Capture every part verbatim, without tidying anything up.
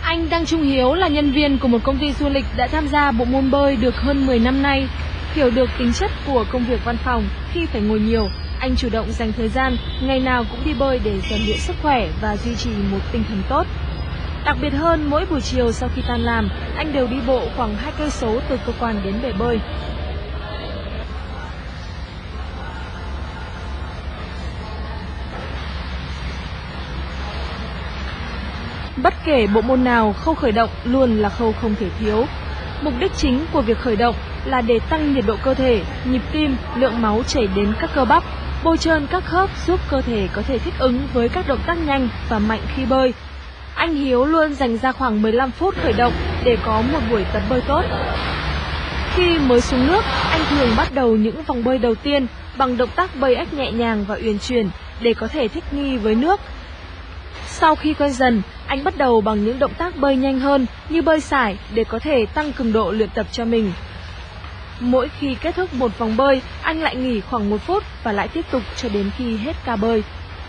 Anh Đăng Trung Hiếu là nhân viên của một công ty du lịch đã tham gia bộ môn bơi được hơn mười năm nay. Hiểu được tính chất của công việc văn phòng khi phải ngồi nhiều, anh chủ động dành thời gian, ngày nào cũng đi bơi để rèn luyện sức khỏe và duy trì một tinh thần tốt. Đặc biệt hơn, mỗi buổi chiều sau khi tan làm, anh đều đi bộ khoảng hai cây số từ cơ quan đến bể bơi. Bất kể bộ môn nào, khâu khởi động luôn là khâu không thể thiếu. Mục đích chính của việc khởi động là để tăng nhiệt độ cơ thể, nhịp tim, lượng máu chảy đến các cơ bắp, bôi trơn các khớp giúp cơ thể có thể thích ứng với các động tác nhanh và mạnh khi bơi. Anh Hiếu luôn dành ra khoảng mười lăm phút khởi động để có một buổi tập bơi tốt. Khi mới xuống nước, anh thường bắt đầu những vòng bơi đầu tiên bằng động tác bơi ếch nhẹ nhàng và uyển chuyển để có thể thích nghi với nước. Sau khi quen dần, anh bắt đầu bằng những động tác bơi nhanh hơn như bơi sải để có thể tăng cường độ luyện tập cho mình. Mỗi khi kết thúc một vòng bơi, anh lại nghỉ khoảng một phút và lại tiếp tục cho đến khi hết ca bơi.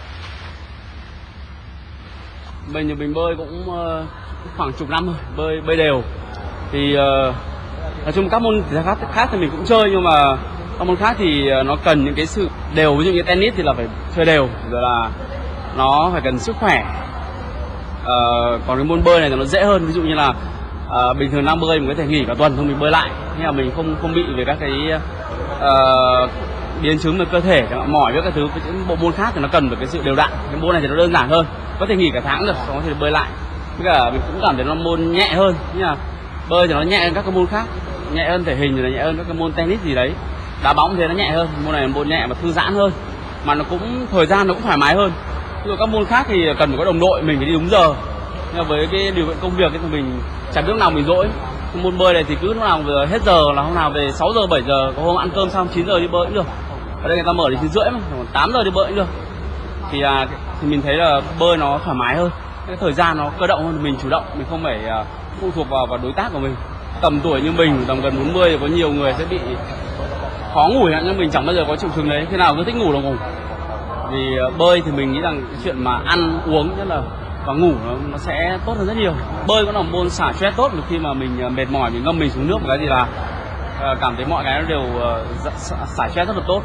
Mình thì mình bơi cũng uh, khoảng chục năm rồi, bơi bơi đều. Thì uh, nói chung các môn thể thao khác, khác thì mình cũng chơi, nhưng mà các môn khác thì nó cần những cái sự đều. Ví dụ như tennis thì là phải chơi đều, rồi là nó phải cần sức khỏe. Uh, còn cái môn bơi này thì nó dễ hơn. Ví dụ như là uh, bình thường đang bơi mình có thể nghỉ cả tuần xong mình bơi lại, nhưng mà mình không không bị về các cái uh, biến chứng về cơ thể, mỏi với các thứ. Những bộ môn khác thì nó cần phải cái sự đều đặn. Cái môn này thì nó đơn giản hơn, có thể nghỉ cả tháng được, xong có thể bơi lại. Với cả mình cũng cảm thấy nó môn nhẹ hơn, như là bơi thì nó nhẹ hơn các cái môn khác, nhẹ hơn thể hình thì là nhẹ hơn các cái môn tennis gì đấy. Đá bóng thì nó nhẹ hơn, môn này là môn nhẹ và thư giãn hơn, mà nó cũng thời gian nó cũng thoải mái hơn. Ví dụ các môn khác thì cần phải có đồng đội, mình phải đi đúng giờ. Nhưng mà với cái điều kiện công việc thì mình chẳng biết lúc nào mình rỗi. Môn bơi này thì cứ lúc nào vừa hết giờ là hôm nào về sáu giờ bảy giờ, có hôm ăn cơm xong chín giờ đi bơi cũng được. Ở đây người ta mở đến chín rưỡi mà, còn tám giờ đi bơi cũng được. Thì, à, thì mình thấy là bơi nó thoải mái hơn, cái thời gian nó cơ động hơn, mình chủ động, mình không phải à, phụ thuộc vào vào đối tác của mình. Tầm tuổi như mình, tầm gần bốn mươi thì có nhiều người sẽ bị khó ngủ, nhưng mình chẳng bao giờ có triệu chứng đấy, khi nào cứ thích ngủ là ngủ. Vì uh, bơi thì mình nghĩ rằng cái chuyện mà ăn uống nhất là và ngủ nó, nó sẽ tốt hơn rất nhiều. Bơi cũng là một môn xả stress tốt, khi mà mình uh, mệt mỏi mình ngâm mình xuống nước một cái gì là uh, cảm thấy mọi cái nó đều uh, xả stress rất là tốt.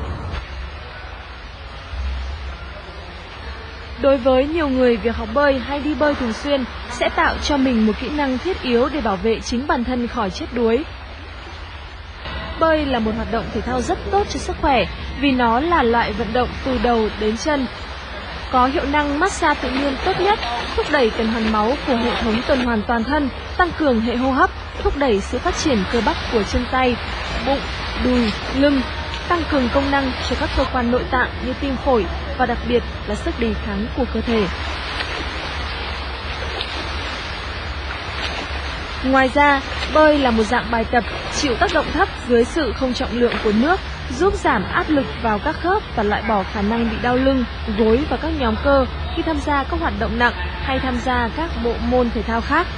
Đối với nhiều người, việc học bơi hay đi bơi thường xuyên sẽ tạo cho mình một kỹ năng thiết yếu để bảo vệ chính bản thân khỏi chết đuối. Bơi là một hoạt động thể thao rất tốt cho sức khỏe vì nó là loại vận động từ đầu đến chân. Có hiệu năng massage tự nhiên tốt nhất, thúc đẩy tuần hoàn máu của hệ thống tuần hoàn toàn thân, tăng cường hệ hô hấp, thúc đẩy sự phát triển cơ bắp của chân tay, bụng, đùi, lưng, tăng cường công năng cho các cơ quan nội tạng như tim phổi và đặc biệt là sức đề kháng của cơ thể. Ngoài ra, bơi là một dạng bài tập chịu tác động thấp dưới sự không trọng lượng của nước, giúp giảm áp lực vào các khớp và loại bỏ khả năng bị đau lưng, gối và các nhóm cơ khi tham gia các hoạt động nặng hay tham gia các bộ môn thể thao khác.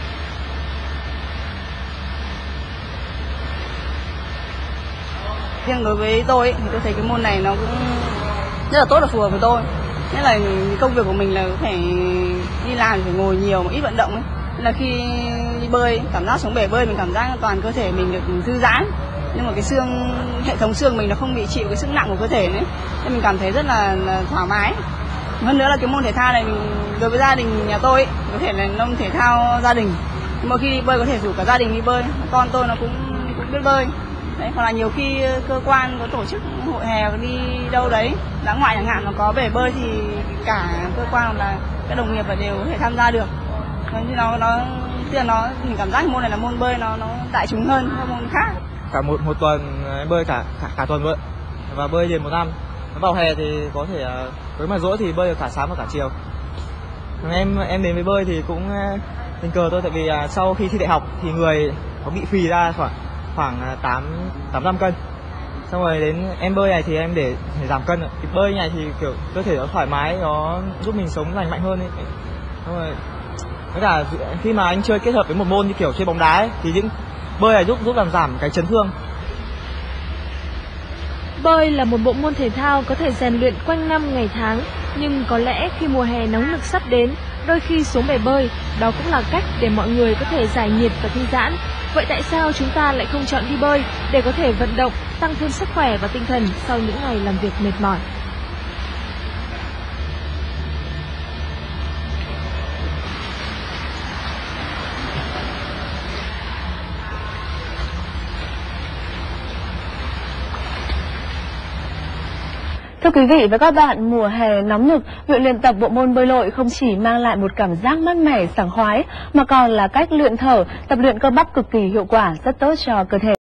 Riêng đối với tôi ấy, thì tôi thấy cái môn này nó cũng rất là tốt và phù hợp với tôi. Nhất là công việc của mình là phải đi làm thì phải ngồi nhiều mà ít vận động ấy. Nên là khi đi bơi, cảm giác xuống bể bơi mình cảm giác toàn cơ thể mình được thư giãn. Nhưng mà cái xương, hệ thống xương mình nó không bị chịu cái sức nặng của cơ thể nữa. Nên mình cảm thấy rất là, là thoải mái. Hơn nữa là cái môn thể thao này mình, đối với gia đình nhà tôi ấy, có thể là môn thể thao gia đình. Mỗi khi đi bơi có thể rủ cả gia đình đi bơi. Con tôi nó cũng, cũng biết bơi. Đấy, hoặc là nhiều khi cơ quan có tổ chức hội hè đi đâu đấy, dã ngoại chẳng hạn, nó có bể bơi thì cả cơ quan hoặc là các đồng nghiệp đều có thể tham gia được. Nên nó nó tiền nó mình cảm giác môn này là môn bơi nó nó đại chúng hơn các môn khác. Cả một một tuần em bơi cả cả, cả tuần luôn và bơi liền một năm. Vào hè thì có thể với mà rỗi thì bơi được cả sáng và cả chiều. Em em đến với bơi thì cũng tình cờ thôi, tại vì sau khi thi đại học thì người có bị phì ra khoảng khoảng tám tám năm cân. Xong rồi đến em bơi này thì em để, để giảm cân. Thì bơi này thì kiểu cơ thể nó thoải mái, nó giúp mình sống lành mạnh hơn ấy. Xong rồi với cả khi mà anh chơi kết hợp với một môn như kiểu chơi bóng đá ấy, thì những bơi này giúp giúp làm giảm cái chấn thương. Bơi là một bộ môn thể thao có thể rèn luyện quanh năm ngày tháng, nhưng có lẽ khi mùa hè nóng nực sắp đến, Đôi khi xuống bể bơi, đó cũng là cách để mọi người có thể giải nhiệt và thư giãn. Vậy tại sao chúng ta lại không chọn đi bơi để có thể vận động, tăng thêm sức khỏe và tinh thần sau những ngày làm việc mệt mỏi? Thưa quý vị và các bạn, mùa hè nóng nực, việc luyện tập bộ môn bơi lội không chỉ mang lại một cảm giác mát mẻ, sảng khoái, mà còn là cách luyện thở, tập luyện cơ bắp cực kỳ hiệu quả, rất tốt cho cơ thể.